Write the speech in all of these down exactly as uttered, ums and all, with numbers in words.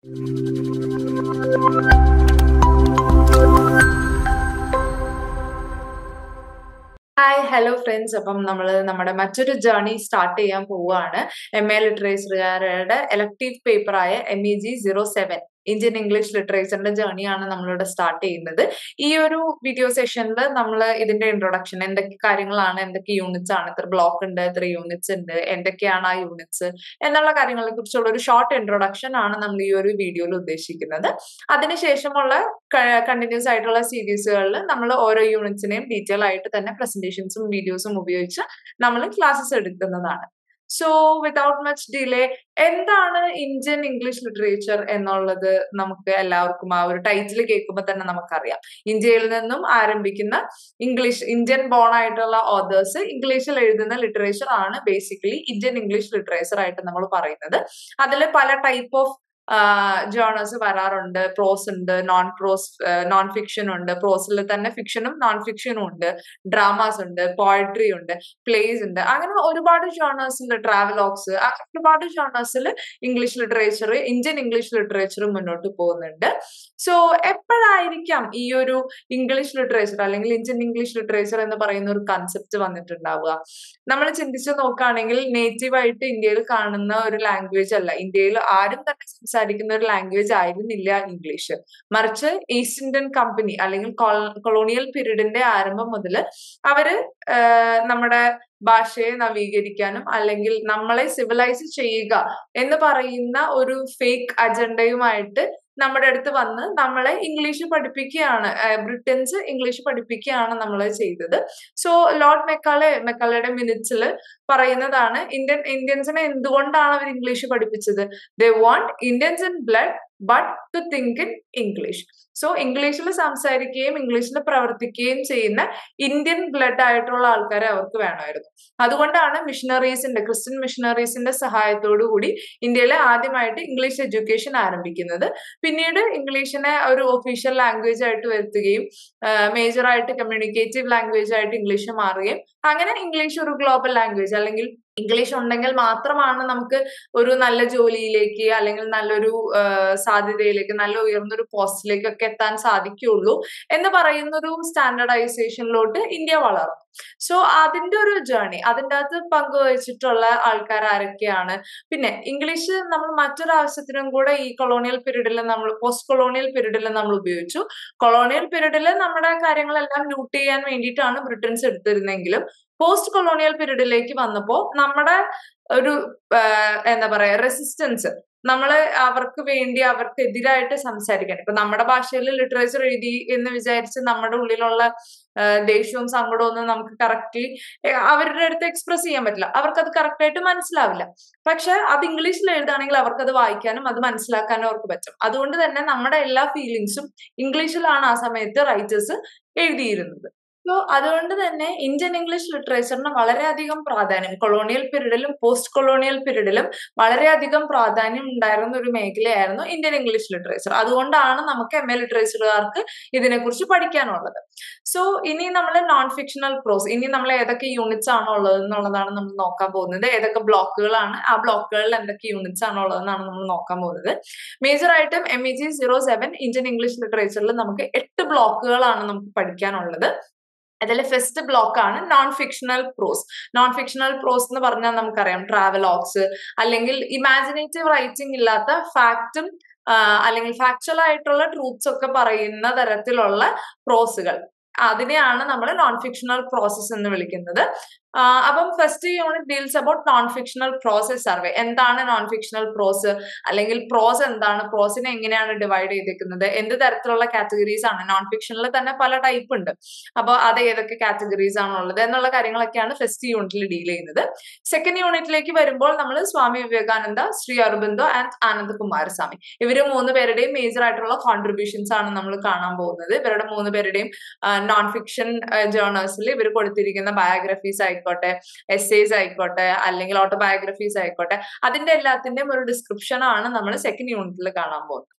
Hi hello friends. അപ്പം നമ്മൾ നമ്മുടെ മറ്റൊരു ജേർണി സ്റ്റാർട്ട് ചെയ്യാൻ പോവുകയാണ്. എം എ ലിറ്ററേച്ചറുകാരുടെ എലക്ടീവ് പേപ്പറായ M E G zero seven Indian English ലിറ്ററേച്ചറിന്റെ ജേർണിയാണ് നമ്മളിവിടെ സ്റ്റാർട്ട് ചെയ്യുന്നത്. ഈ ഒരു വീഡിയോ സെഷനിൽ നമ്മൾ ഇതിന്റെ ഇൻട്രൊഡക്ഷൻ, എന്തൊക്കെ കാര്യങ്ങളാണ്, എന്തൊക്കെ യൂണിറ്റ്സ് ആണ്, എത്ര ബ്ലോക്ക് ഉണ്ട്, എത്ര യൂണിറ്റ്സ് ഉണ്ട്, എന്തൊക്കെയാണ് ആ യൂണിറ്റ്സ് എന്നുള്ള കാര്യങ്ങളെ കുറിച്ചുള്ള ഒരു ഷോർട്ട് ഇൻട്രൊഡക്ഷൻ ആണ് നമ്മൾ ഈ ഒരു വീഡിയോയിൽ ഉദ്ദേശിക്കുന്നത്. അതിനുശേഷമുള്ള കണ്ടിന്യൂസ് ആയിട്ടുള്ള സീരീസുകളിൽ നമ്മൾ ഓരോ യൂണിറ്റ്സിനെയും ഡീറ്റെയിൽ ആയിട്ട് തന്നെ പ്രസന്റേഷൻസും വീഡിയോസും ഉപയോഗിച്ച് നമ്മൾ ക്ലാസ്സസ് എടുക്കുന്നതാണ്. സോ വിതൗട്ട് മച്ച് ഡിലേ, എന്താണ് ഇന്ത്യൻ ഇംഗ്ലീഷ് ലിറ്ററേച്ചർ എന്നുള്ളത് നമുക്ക് എല്ലാവർക്കും ആ ഒരു ടൈറ്റിൽ കേൾക്കുമ്പോൾ തന്നെ നമുക്കറിയാം. ഇന്ത്യയിൽ നിന്നും ആരംഭിക്കുന്ന ഇംഗ്ലീഷ് ഇന്ത്യൻ ബോൺ ആയിട്ടുള്ള ഓതേഴ്സ് ഇംഗ്ലീഷിൽ എഴുതുന്ന ലിറ്ററേച്ചർ ആണ് ബേസിക്കലി ഇന്ത്യൻ ഇംഗ്ലീഷ് ലിറ്ററേച്ചർ ആയിട്ട് നമ്മൾ പറയുന്നത്. അതിൽ പല ടൈപ്പ് ഓഫ് ജേണേഴ്സ് വരാറുണ്ട്. പ്രോസ് ഉണ്ട്, നോൺ പ്രോസ്, നോൺ ഫിക്ഷൻ ഉണ്ട്, പ്രോസിൽ തന്നെ ഫിക്ഷനും നോൺ ഫിക്ഷനും ഉണ്ട്, ഡ്രാമാസ് ഉണ്ട്, പോയട്രി ഉണ്ട്, പ്ലേസ് ഉണ്ട്, അങ്ങനെ ഒരുപാട് ജേണേഴ്സിൽ, ട്രാവലോഗ്സ്, അങ്ങനെ ഒരുപാട് ജേണേഴ്സിൽ English literature, Indian English literature മുന്നോട്ട് പോകുന്നുണ്ട്. സോ എപ്പോഴായിരിക്കാം ഈ ഒരു ഇംഗ്ലീഷ് ലിറ്ററേച്ചർ അല്ലെങ്കിൽ ഇന്ത്യൻ ഇംഗ്ലീഷ് ലിറ്ററേച്ചർ എന്ന് പറയുന്ന ഒരു കൺസെപ്റ്റ് വന്നിട്ടുണ്ടാവുക? നമ്മൾ ചിന്തിച്ചു നോക്കുകയാണെങ്കിൽ നേറ്റീവായിട്ട് ഇന്ത്യയിൽ കാണുന്ന ഒരു ലാംഗ്വേജ് അല്ല, ഇന്ത്യയിൽ ആരും തന്നെ സംസാരിക്കുന്ന ഒരു ലാംഗ്വേജ് ആയിരുന്നില്ല ഇംഗ്ലീഷ്. മറിച്ച് ഈസ്റ്റ് ഇന്ത്യൻ കമ്പനി അല്ലെങ്കിൽ കൊളോണിയൽ പീരീഡിന്റെ ആരംഭം മുതൽ അവര് നമ്മുടെ ഭാഷയെ നവീകരിക്കാനും അല്ലെങ്കിൽ നമ്മളെ സിവിലൈസ് ചെയ്യുക എന്ന് പറയുന്ന ഒരു ഫേക്ക് അജണ്ടയുമായിട്ട് നമ്മുടെ അടുത്ത് വന്ന് നമ്മളെ ഇംഗ്ലീഷ് പഠിപ്പിക്കുകയാണ്. ബ്രിട്ടൻസ് ഇംഗ്ലീഷ് പഠിപ്പിക്കുകയാണ് നമ്മളെ ചെയ്തത്. സോ ലോർഡ് മെക്കാളെ മെക്കാളയുടെ മിനിറ്റ്സിൽ പറയുന്നതാണ്, ഇന്ത്യൻ ഇന്ത്യൻസിനെ എന്തുകൊണ്ടാണ് അവർ ഇംഗ്ലീഷ് പഠിപ്പിച്ചത്? They want Indians in blood but to think in English. So ഇംഗ്ലീഷിൽ സംസാരിക്കുകയും ഇംഗ്ലീഷിൽ പ്രവർത്തിക്കുകയും ചെയ്യുന്ന ഇന്ത്യൻ ബ്ലഡ് ആയിട്ടുള്ള ആൾക്കാരെ അവർക്ക് വേണമായിരുന്നു. അതുകൊണ്ടാണ് മിഷണറീസിന്റെ, ക്രിസ്ത്യൻ മിഷണറീസിന്റെ സഹായത്തോടു കൂടി ഇന്ത്യയിലെ ആദ്യമായിട്ട് ഇംഗ്ലീഷ് എഡ്യൂക്കേഷൻ ആരംഭിക്കുന്നത്. പിന്നീട് ഇംഗ്ലീഷിനെ ഒരു ഒഫീഷ്യൽ ലാംഗ്വേജ് ആയിട്ട് വരുത്തുകയും മേജർ ആയിട്ട് കമ്മ്യൂണിക്കേറ്റീവ് ലാംഗ്വേജ് ആയിട്ട് ഇംഗ്ലീഷ് മാറുകയും അങ്ങനെ ഇംഗ്ലീഷ് ഒരു ഗ്ലോബൽ ലാംഗ്വേജ്, അല്ലെങ്കിൽ ഇംഗ്ലീഷ് ഉണ്ടെങ്കിൽ മാത്രമാണ് നമുക്ക് ഒരു നല്ല ജോലിയിലേക്ക് അല്ലെങ്കിൽ നല്ലൊരു സാധ്യതയിലേക്ക്, നല്ല ഉയർന്നൊരു പോസ്റ്റിലേക്കൊക്കെ എത്താൻ സാധിക്കുകയുള്ളൂ എന്ന് പറയുന്ന ഒരു സ്റ്റാൻഡർഡൈസേഷനിലോട്ട് ഇന്ത്യ വളർന്നു. സോ അതിന്റെ ഒരു ജേർണി, അതിൻ്റെ അകത്ത് പങ്കുവച്ചിട്ടുള്ള ആൾക്കാർ ആരൊക്കെയാണ്? പിന്നെ ഇംഗ്ലീഷ് നമ്മൾ മറ്റൊരു ആവശ്യത്തിനും കൂടെ ഈ കൊളോണിയൽ പീരീഡിൽ, നമ്മൾ പോസ്റ്റ് കൊളോണിയൽ പീരീഡിൽ നമ്മൾ ഉപയോഗിച്ചു. കൊളോണിയൽ പീരീഡിൽ നമ്മുടെ കാര്യങ്ങളെല്ലാം ലൂട്ട് ചെയ്യാൻ വേണ്ടിയിട്ടാണ് ബ്രിട്ടൻസ് എടുത്തിരുന്നെങ്കിലും പോസ്റ്റ് കൊളോണിയൽ പീരീഡിലേക്ക് വന്നപ്പോ നമ്മുടെ ഒരു എന്താ പറയാ റെസിസ്റ്റൻസ്, നമ്മള് അവർക്ക് വേണ്ടി, അവർക്ക് എതിരായിട്ട് സംസാരിക്കാൻ, ഇപ്പൊ നമ്മുടെ ഭാഷയിൽ ലിറ്ററേച്ചർ എഴുതി എന്ന് വിചാരിച്ച് നമ്മുടെ ഉള്ളിലുള്ള ദേഷ്യവും സങ്കടവും ഒന്നും നമുക്ക് കറക്റ്റ്ലി അവരുടെ അടുത്ത് എക്സ്പ്രസ് ചെയ്യാൻ പറ്റില്ല. അവർക്കത് കറക്റ്റ് ആയിട്ട് മനസ്സിലാവില്ല. പക്ഷെ അത് ഇംഗ്ലീഷിൽ എഴുതുകയാണെങ്കിൽ അവർക്കത് വായിക്കാനും അത് മനസ്സിലാക്കാനും അവർക്ക് പറ്റും. അതുകൊണ്ട് തന്നെ നമ്മുടെ എല്ലാ ഫീലിങ്സും ഇംഗ്ലീഷിലാണ് ആ സമയത്ത് റൈറ്റേഴ്സ് എഴുതിയിരുന്നത്. സോ അതുകൊണ്ട് തന്നെ ഇന്ത്യൻ ഇംഗ്ലീഷ് ലിറ്ററേച്ചറിന് വളരെയധികം പ്രാധാന്യം കൊളോണിയൽ പീരീഡിലും പോസ്റ്റ് കൊളോണിയൽ പീരീഡിലും വളരെയധികം പ്രാധാന്യം ഉണ്ടായിരുന്ന ഒരു മേഖലയായിരുന്നു ഇന്ത്യൻ ഇംഗ്ലീഷ് ലിറ്ററേച്ചർ. അതുകൊണ്ടാണ് നമുക്ക് എം എ ലിറ്ററേച്ചറുകാർക്ക് ഇതിനെക്കുറിച്ച് പഠിക്കാനുള്ളത്. സോ ഇനി നമ്മൾ നോൺ ഫിക്ഷണൽ പ്രോസ്, ഇനി നമ്മൾ ഏതൊക്കെ യൂണിറ്റ്സ് ആണോ ഉള്ളത് എന്നുള്ളതാണ് നമ്മൾ നോക്കാൻ പോകുന്നത്. ഏതൊക്കെ ബ്ലോക്കുകളാണ്, ആ ബ്ലോക്കുകളിൽ എന്തൊക്കെ യൂണിറ്റ്സ് ആണോ ഉള്ളതെന്നാണ് നമ്മൾ നോക്കാൻ പോകുന്നത്. മേജർ ആയിട്ടും M E G zero seven Indian English ലിറ്ററേച്ചറിൽ നമുക്ക് എട്ട് ബ്ലോക്കുകളാണ് നമുക്ക് പഠിക്കാനുള്ളത്. അതിൽ ഫസ്റ്റ് ബ്ലോക്ക് ആണ് non fictional prose. Non fictional prose എന്ന് പറഞ്ഞാൽ നമുക്കറിയാം ട്രാവലോഗ്സ്, അല്ലെങ്കിൽ ഇമാജിനേറ്റീവ് റൈറ്റിംഗ് ഇല്ലാത്ത ഫാക്റ്റും അല്ലെങ്കിൽ ഫാക്ച്വൽ ആയിട്ടുള്ള ട്രൂത്ത്സ് ഒക്കെ പറയുന്ന തരത്തിലുള്ള പ്രോസുകൾ, അതിനെയാണ് നമ്മൾ നോൺ ഫിക്ഷണൽ പ്രോസസ് എന്ന് വിളിക്കുന്നത്. അപ്പം first unit deals about non fictional prose survey. എന്താണ് നോൺ ഫിക്ഷണൽ പ്രോസ്, അല്ലെങ്കിൽ പ്രോസ് എന്താണ്, പ്രോസിനെ എങ്ങനെയാണ് ഡിവൈഡ് ചെയ്തിരിക്കുന്നത്, എന്ത് തരത്തിലുള്ള കാറ്റഗറീസ് ആണ്, നോൺ ഫിക്ഷനിൽ തന്നെ പല ടൈപ്പ് ഉണ്ട്, അപ്പോൾ അത് ഏതൊക്കെ കാറ്റഗറീസ് ആണുള്ളത് എന്നുള്ള കാര്യങ്ങളൊക്കെയാണ് ഫസ്റ്റ് യൂണിറ്റിൽ ഡീൽ ചെയ്യുന്നത്. സെക്കൻഡ് യൂണിറ്റിലേക്ക് വരുമ്പോൾ നമ്മൾ സ്വാമി വിവേകാനന്ദ, ശ്രീ അരബിന്ദോ ആൻഡ് ആനന്ദ കുമാരസ്വാമി, ഇവര് മൂന്ന് പേരുടെയും മേജർ ആയിട്ടുള്ള കോൺട്രിബ്യൂഷൻസ് ആണ് നമ്മൾ കാണാൻ പോകുന്നത്. ഇവരുടെ മൂന്ന് പേരുടെയും നോൺ ഫിക്ഷൻ ജേർണൽസിൽ ഇവർ കൊടുത്തിരിക്കുന്ന ബയോഗ്രഫീസ് ആയിക്കോട്ടെ, എസ്സേസ് ആയിക്കോട്ടെ, അല്ലെങ്കിൽ ഓട്ടോബയോഗ്രഫീസ് ആയിക്കോട്ടെ, അതിന്റെ എല്ലാത്തിന്റെയും ഒരു ഡിസ്ക്രിപ്ഷൻ ആണ് നമ്മൾ സെക്കൻഡ് യൂണിറ്റിൽ കാണാൻ പോകുന്നത്.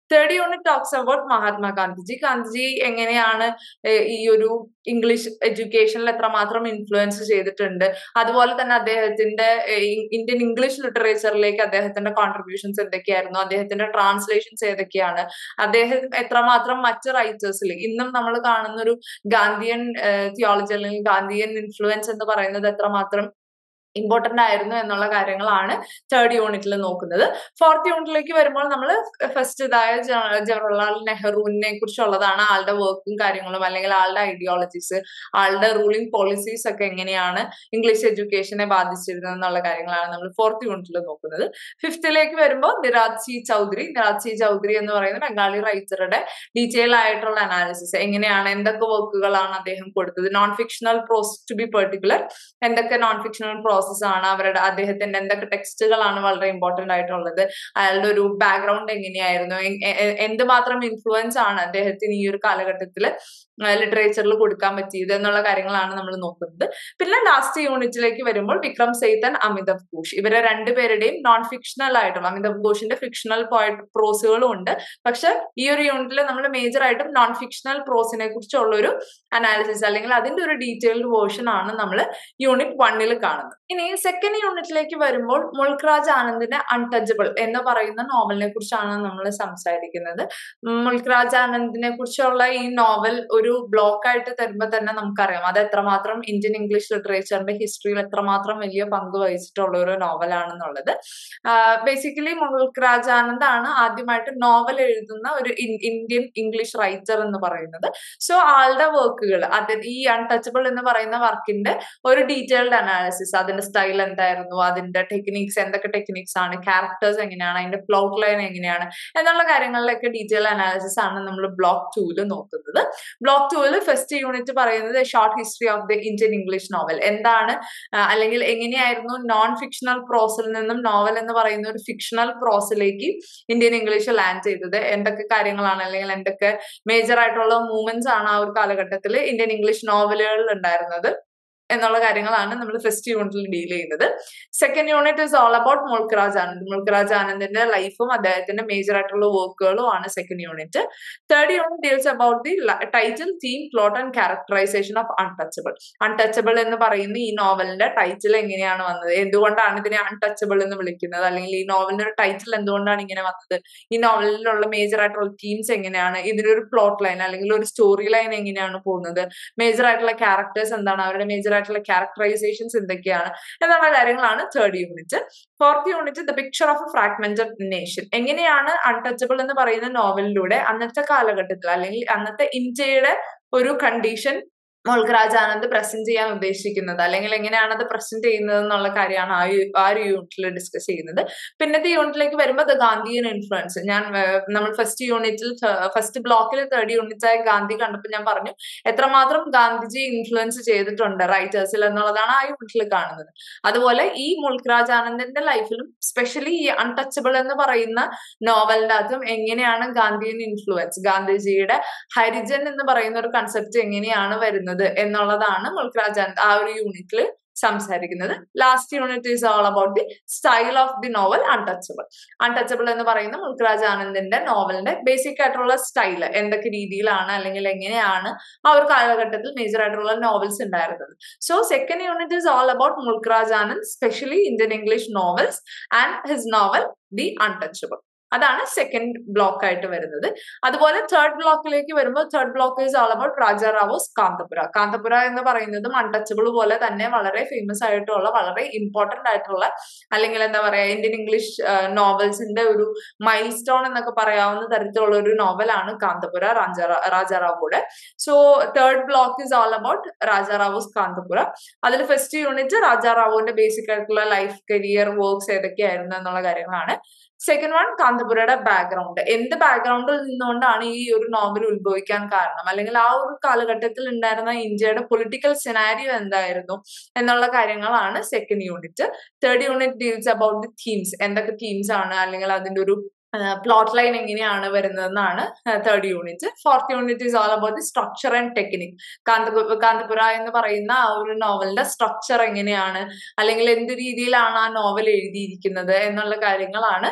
Third unit talks about Mahatma Gandhiji. Gandhiji എങ്ങനെയാണ് ഈ ഒരു ഇംഗ്ലീഷ് എഡ്യൂക്കേഷനിൽ എത്രമാത്രം ഇൻഫ്ലുവൻസ് ചെയ്തിട്ടുണ്ട്, അതുപോലെ തന്നെ അദ്ദേഹത്തിന്റെ ഇന്ത്യൻ ഇംഗ്ലീഷ് ലിറ്ററേച്ചറിലേക്ക് അദ്ദേഹത്തിന്റെ കോൺട്രിബ്യൂഷൻസ് എന്തൊക്കെയായിരുന്നു, അദ്ദേഹത്തിന്റെ ട്രാൻസ്ലേഷൻസ് ഏതൊക്കെയാണ്, അദ്ദേഹം എത്രമാത്രം മറ്റ് റൈറ്റേഴ്സിൽ ഇന്നും നമ്മൾ കാണുന്ന ഒരു ഗാന്ധിയൻ തിയോളജി അല്ലെങ്കിൽ ഗാന്ധിയൻ ഇൻഫ്ലുവൻസ് എന്ന് പറയുന്നത് എത്രമാത്രം ഇമ്പോർട്ടന്റ് ആയിരുന്നു എന്നുള്ള കാര്യങ്ങളാണ് തേർഡ് യൂണിറ്റിൽ നോക്കുന്നത്. ഫോർത്ത് യൂണിറ്റിലേക്ക് വരുമ്പോൾ നമ്മൾ ഫസ്റ്റ് ഇതായ ജവഹർലാൽ നെഹ്റുവിനെ കുറിച്ചുള്ളതാണ്. ആളുടെ വർക്കും കാര്യങ്ങളും അല്ലെങ്കിൽ ആളുടെ ഐഡിയോളജീസ്, ആളുടെ റൂളിംഗ് പോളിസീസ് ഒക്കെ എങ്ങനെയാണ് ഇംഗ്ലീഷ് എഡ്യൂക്കേഷനെ ബാധിച്ചിരുന്നത് എന്നുള്ള കാര്യങ്ങളാണ് നമ്മൾ ഫോർത്ത് യൂണിറ്റിൽ നോക്കുന്നത്. ഫിഫ്ത്തിലേക്ക് വരുമ്പോൾ നിരാജ് സി ചൗധരി നിരാജ് സി ചൗധരി എന്ന് പറയുന്ന ബംഗാളി റൈറ്ററുടെ ഡീറ്റെയിൽ ആയിട്ടുള്ള അനാലിസിസ്, എങ്ങനെയാണ് എന്തൊക്കെ വർക്കുകളാണ് അദ്ദേഹം കൊടുത്തത്, non fictional prose to be particular, എന്തൊക്കെ നോൺ ഫിക്ഷണൽ പ്രോസസ് ആണ്, അവരുടെ അദ്ദേഹത്തിന്റെ എന്തൊക്കെ ടെക്സ്റ്റുകളാണ് വളരെ ഇമ്പോർട്ടന്റ് ആയിട്ടുള്ളത്, അയാളുടെ ഒരു ബാക്ക്ഗ്രൗണ്ട് എങ്ങനെയായിരുന്നു, എന്തുമാത്രം ഇൻഫ്ലുവൻസ് ആണ് അദ്ദേഹത്തിന് ഈ ഒരു കാലഘട്ടത്തിൽ ലിറ്ററേച്ചറിൽ കൊടുക്കാൻ പറ്റിയത് എന്നുള്ള കാര്യങ്ങളാണ് നമ്മൾ നോക്കുന്നത്. പിന്നെ ലാസ്റ്റ് യൂണിറ്റിലേക്ക് വരുമ്പോൾ വിക്രം സെയ്ത്ത് ആൻഡ് അമിതാഭ് ഘോഷ്, ഇവരെ രണ്ടുപേരുടെയും നോൺ ഫിക്ഷണൽ ആയിട്ടുള്ള, അമിതാഭ് ഘോഷിന്റെ ഫിക്ഷണൽ പോയറ്റ് പ്രോസുകളും ഉണ്ട്, പക്ഷെ ഈ ഒരു യൂണിറ്റിൽ നമ്മൾ മേജർ ആയിട്ടും നോൺ ഫിക്ഷണൽ പ്രോസിനെ കുറിച്ചുള്ള ഒരു അനാലിസിസ് അല്ലെങ്കിൽ അതിന്റെ ഒരു ഡീറ്റെയിൽഡ് വേർഷൻ ആണ് നമ്മൾ യൂണിറ്റ് വണ്ണിൽ കാണുന്നത്. ഇനി സെക്കൻഡ് യൂണിറ്റിലേക്ക് വരുമ്പോൾ മുൾക്ക് രാജ് ആനന്ദിന്റെ അൺടച്ചബിൾ എന്ന് പറയുന്ന നോവലിനെ കുറിച്ചാണ് നമ്മൾ സംസാരിക്കുന്നത്. മുൾക്ക് രാജ് ആനന്ദിനെ കുറിച്ചുള്ള ഈ നോവൽ ഒരു ബ്ലോക്ക് ആയിട്ട് തരുമ്പോൾ തന്നെ നമുക്കറിയാം അത് എത്രമാത്രം ഇന്ത്യൻ ഇംഗ്ലീഷ് ലിറ്ററേച്ചറിന്റെ ഹിസ്റ്ററിയിൽ എത്രമാത്രം വലിയ പങ്ക് വഹിച്ചിട്ടുള്ള ഒരു നോവലാണെന്നുള്ളത്. ബേസിക്കലി മുൾക്ക് രാജ് ആനന്ദ് ആണ് ആദ്യമായിട്ട് നോവൽ എഴുതുന്ന ഒരു ഇന്ത്യൻ ഇംഗ്ലീഷ് റൈറ്റർ എന്ന് പറയുന്നത്. സോ ആളുടെ വർക്കുകൾ, അത് ഈ അൺടച്ചബിൾ എന്ന് പറയുന്ന വർക്കിന്റെ ഒരു ഡീറ്റെയിൽഡ് അനാലിസിസ്, അതിന്റെ സ്റ്റൈൽ എന്തായിരുന്നു, അതിന്റെ ടെക്നിക്സ് എന്തൊക്കെ ടെക്നിക്സ് ആണ്, ക്യാരക്ടേഴ്സ് എങ്ങനെയാണ്, അതിന്റെ പ്ലോട്ട് ലൈൻ എങ്ങനെയാണ് എന്നുള്ള കാര്യങ്ങളിലൊക്കെ ഡീറ്റെയിൽ അനാലിസിസ് ആണ് നമ്മൾ ബ്ലോക്ക് ടൂല് നോക്കുന്നത്. ബ്ലോക്ക് ടൂല് ഫസ്റ്റ് യൂണിറ്റ് പറയുന്നത് short history of the Indian English novel, എന്താണ് അല്ലെങ്കിൽ എങ്ങനെയായിരുന്നു നോൺ ഫിക്ഷണൽ പ്രോസിൽ നിന്നും നോവൽ എന്ന് പറയുന്ന ഒരു ഫിക്ഷണൽ പ്രോസിലേക്ക് ഇന്ത്യൻ ഇംഗ്ലീഷ് ലാൻഡ് ചെയ്തത്, എന്തൊക്കെ കാര്യങ്ങളാണ് അല്ലെങ്കിൽ എന്തൊക്കെ മേജർ ആയിട്ടുള്ള മൂവ്മെന്റ്സ് ആണ് ആ ഒരു കാലഘട്ടത്തിൽ ഇന്ത്യൻ ഇംഗ്ലീഷ് നോവലുകളിൽ ഉണ്ടായിരുന്നത് എന്നുള്ള കാര്യങ്ങളാണ് നമ്മൾ ഫസ്റ്റ് യൂണിറ്റിൽ ഡീൽ ചെയ്യുന്നത്. Second unit is all about Mulk Raj Anand. Mulk Raj ആനന്ദിന്റെ ലൈഫും അദ്ദേഹത്തിന്റെ മേജർ ആയിട്ടുള്ള വർക്കുകളും ആണ് second unit. Third unit deals about the title, theme, plot and characterization of untouchable. Untouchable എന്ന് പറയുന്ന ഈ നോവലിന്റെ ടൈറ്റിൽ എങ്ങനെയാണ് വന്നത്, എന്തുകൊണ്ടാണ് ഇതിനെ അൺടച്ചബിൾ എന്ന് വിളിക്കുന്നത്, അല്ലെങ്കിൽ ഈ നോവലിന്റെ ഒരു ടൈറ്റിൽ എന്തുകൊണ്ടാണ് ഇങ്ങനെ വന്നത്, ഈ നോവലിലുള്ള മേജർ ആയിട്ടുള്ള തീംസ് എങ്ങനെയാണ്, ഇതിനൊരു പ്ലോട്ട് ലൈൻ അല്ലെങ്കിൽ ഒരു സ്റ്റോറി ലൈൻ എങ്ങനെയാണ് പോകുന്നത്, മേജർ ആയിട്ടുള്ള ക്യാരക്ടേഴ്സ് എന്താണ്, അവരുടെ മേജർ ആയിട്ടുള്ള ക്യാരക്ടറൈസേഷൻസ് എന്തൊക്കെയാണ് എന്നുള്ള കാര്യങ്ങളാണ് third unit. Fourth unit the picture of a fragmented nation, എങ്ങനെയാണ് അൺടച്ചബിൾ എന്ന് പറയുന്ന നോവലിലൂടെ അന്നത്തെ കാലഘട്ടത്തിൽ അല്ലെങ്കിൽ അന്നത്തെ ഇന്ത്യയുടെ ഒരു കണ്ടീഷൻ മുൾക്ക് രാജ് ആനന്ദ് പ്രസന്റ് ചെയ്യാൻ ഉദ്ദേശിക്കുന്നത് അല്ലെങ്കിൽ എങ്ങനെയാണ് അത് പ്രസന്റ് ചെയ്യുന്നത് എന്നുള്ള കാര്യമാണ് ആ ആ ഒരു യൂണിറ്റിൽ ഡിസ്കസ് ചെയ്യുന്നത്. പിന്നത്തെ യൂണിറ്റിലേക്ക് വരുമ്പോൾ ദ ഗാന്ധിയൻ ഇൻഫ്ലുവൻസ്, ഞാൻ നമ്മൾ ഫസ്റ്റ് യൂണിറ്റിൽ ഫസ്റ്റ് ബ്ലോക്കിൽ തേർഡ് യൂണിറ്റ് ആയ ഗാന്ധി കണ്ടപ്പോൾ ഞാൻ പറഞ്ഞു എത്രമാത്രം ഗാന്ധിജി ഇൻഫ്ലുവൻസ് ചെയ്തിട്ടുണ്ട് റൈറ്റേഴ്സിൽ എന്നുള്ളതാണ് ആ യൂണിറ്റിൽ കാണുന്നത്. അതുപോലെ ഈ മുൾക്ക് രാജ് ആനന്ദിന്റെ ലൈഫിലും സ്പെഷ്യലി ഈ അൺടച്ചബിൾ എന്ന് പറയുന്ന നോവലിന്റെ അകത്തും എങ്ങനെയാണ് ഗാന്ധിയൻ ഇൻഫ്ലുവൻസ്, ഗാന്ധിജിയുടെ ഹരിജൻ എന്ന് പറയുന്ന ഒരു കൺസെപ്റ്റ് എങ്ങനെയാണ് വരുന്നത് എന്നുള്ളതാണ് മുൾക്ക് രാജ് ആനന്ദ് ആ ഒരു യൂണിറ്റിൽ സംസാരിക്കുന്നത്. Last unit is all about the style of the novel untouchable. Untouchable എന്ന് പറയുന്ന മുൾക്ക് രാജ് ആനന്ദിന്റെ നോവലിന്റെ ബേസിക് ആയിട്ടുള്ള സ്റ്റൈല്, എന്തൊക്കെ രീതിയിലാണ് അല്ലെങ്കിൽ എങ്ങനെയാണ് ആ ഒരു കാലഘട്ടത്തിൽ മേജർ ആയിട്ടുള്ള നോവൽസ് ഉണ്ടായിരുന്നത്. So second unit is all about Mulk Raj Anand, specially Indian English novels and his novel the untouchable. അതാണ് സെക്കൻഡ് ബ്ലോക്ക് ആയിട്ട് വരുന്നത്. അതുപോലെ തേർഡ് ബ്ലോക്കിലേക്ക് വരുമ്പോൾ third block is all about Raja Rao's Kanthapura. Kanthapura എന്ന് പറയുന്നതും അൺടച്ചബിൾ പോലെ തന്നെ വളരെ ഫേമസ് ആയിട്ടുള്ള വളരെ ഇമ്പോർട്ടന്റ് ആയിട്ടുള്ള അല്ലെങ്കിൽ എന്താ പറയാ ഇന്ത്യൻ ഇംഗ്ലീഷ് നോവൽസിന്റെ ഒരു മൈൽ സ്റ്റോൺ എന്നൊക്കെ പറയാവുന്ന തരത്തിലുള്ള ഒരു നോവലാണ് കാന്തപുര രാജാ രാജാ റാവുയുടെ. So third block is all about Raja Rao's Kanthapura. അതിൽ ഫസ്റ്റ് യൂണിറ്റ് രാജാ റാവുവിന്റെ ബേസിക് ആയിട്ടുള്ള ലൈഫ്, കരിയർ, വർക്ക്സ് ഏതൊക്കെയായിരുന്നു എന്നുള്ള കാര്യങ്ങളാണ്. സെക്കൻഡ് വൺ കാന്തപുരയുടെ ബാക്ക്ഗ്രൗണ്ട്, എന്ത് ബാക്ക്ഗ്രൗണ്ടിൽ നിന്നുകൊണ്ടാണ് ഈ ഒരു നോവൽ ഉത്ഭവിക്കാൻ കാരണം അല്ലെങ്കിൽ ആ ഒരു കാലഘട്ടത്തിൽ ഉണ്ടായിരുന്ന ഇന്ത്യയുടെ പൊളിറ്റിക്കൽ സിനാരിയോ എന്തായിരുന്നു എന്നുള്ള കാര്യങ്ങളാണ് second unit. Third unit deals about the themes, എന്തൊക്കെ തീംസ് ആണ് അല്ലെങ്കിൽ അതിന്റെ ഒരു പ്ലോട്ട് ലൈൻ എങ്ങനെയാണ് വരുന്നതെന്നാണ് third unit. Fourth unit is all about the structure and technique. Kanthapura Kanthapura എന്ന് പറയുന്ന ആ ഒരു നോവലിന്റെ സ്ട്രക്ചർ എങ്ങനെയാണ് അല്ലെങ്കിൽ എന്ത് രീതിയിലാണ് ആ നോവൽ എഴുതിയിരിക്കുന്നത് എന്നുള്ള കാര്യങ്ങളാണ്